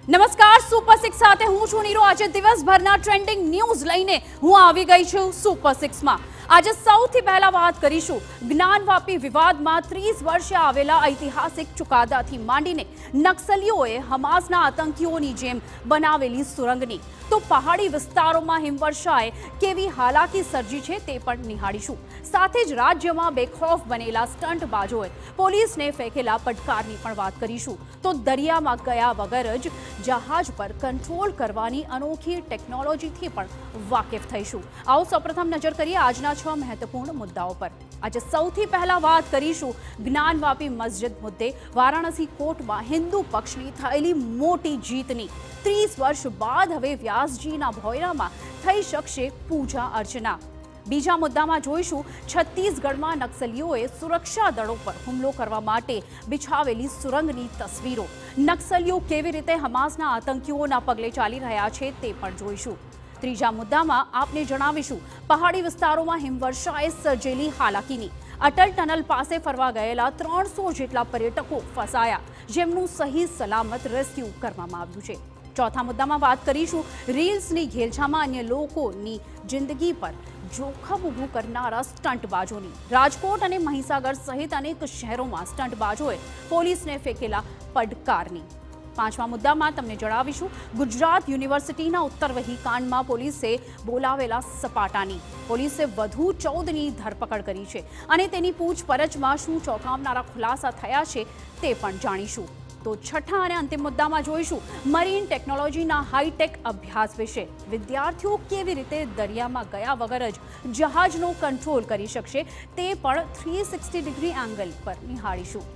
નમસ્કાર, સુપર 6 સાથે હું છું નીરો। આજે દિવસભરના ટ્રેન્ડિંગ ન્યૂઝ લઈને હું આવી ગઈ છું સુપર 6માં। આજે સૌથી પહેલા વાત કરીશું જ્ઞાનવાપી વિવાદમાં 30 વર્ષે આવેલા ઐતિહાસિક ચુકાદાથી માંડીને નક્સલીઓએ હમાસના આતંકીઓની જેમ બનાવેલી સુરંગની। તો પહાડી વિસ્તારોમાં હિમવર્ષાએ કેવી હાલાકી સર્જી છે તે પણ નિહાળીશું। સાથે જ રાજ્યમાં બેખૌફ બનેલા સ્ટંટબાજોએ પોલીસને ફેંકેલા પડકારની પણ વાત કરીશું। તો દરિયામાં ગયા વગર જ જહાજ પર કંટ્રોલ કરવાની અનોખી ટેકનોલોજીથી પણ વાકેફ થઈશું। આવો સૌપ્રથમ નજર કરીએ આજના 6 મહત્વપૂર્ણ મુદ્દાઓ પર। આજે સૌથી પહેલા વાત કરીશું જ્ઞાનવાપી મસ્જિદ મુદ્દે વારાણસી કોર્ટમાં હિન્દુ પક્ષની થયેલી મોટી જીતની। 30 વર્ષ બાદ હવે વ્યાસજીના ભોયરામાં થઈ શકશે પૂજા અર્ચના। બીજા મુદ્દામાં જોઈશું છત્તીસગઢમાં નક્સલીઓએ સુરક્ષા દળો પર હુમલો કરવા માટે બિછાવેલી સુરંગની તસવીરો। નક્સલીઓ કેવી રીતે હમાસના આતંકીઓના પગલે ચાલી રહ્યા છે તે પણ જોઈશું। ત્રીજા મુદ્દામાં આપને જણાવીશું પહાડી વિસ્તારોમાં હિમવર્ષાએ સર્જેલી હાલાકીની। અટલ ટનલ પાસે ફરવા ગયેલા 300 જેટલા પર્યટકો ફસાયા, જેમનું સહી સલામત રેસ્ક્યુ કરવામાં આવ્યું છે। ચોથા મુદ્દામાં વાત કરીશું રીલ્સની ઘેલછામાં અન્ય લોકોની જિંદગી પર જોખમ ઊભું કરનારા સ્ટંટબાજોની। રાજકોટ અને મહીસાગર સહિત અનેક શહેરોમાં સ્ટંટબાજોએ પોલીસને ફેંકેલા પડકારની। પાંચમા મુદ્દામાં તમને જણાવીશું ગુજરાત યુનિવર્સિટીના ઉત્તરવહી કાંડમાં પોલીસે બોલાવેલા સપાટાની। પોલીસે વધુ 14ની ધરપકડ કરી છે અને તેની પૂછપરછમાં શું ચોંકાવનારા ખુલાસા થયા છે તે પણ જાણીશું। તો છઠ્ઠા અને અંતિમ મુદ્દામાં જોઈશું મરીન ટેકનોલોજીના હાઈટેક અભ્યાસ વિશે। વિદ્યાર્થીઓ કેવી રીતે દરિયામાં ગયા વગર જ જહાજનો કંટ્રોલ કરી શકશે તે પણ 360 ડિગ્રી એંગલ પર નિહાળીશું।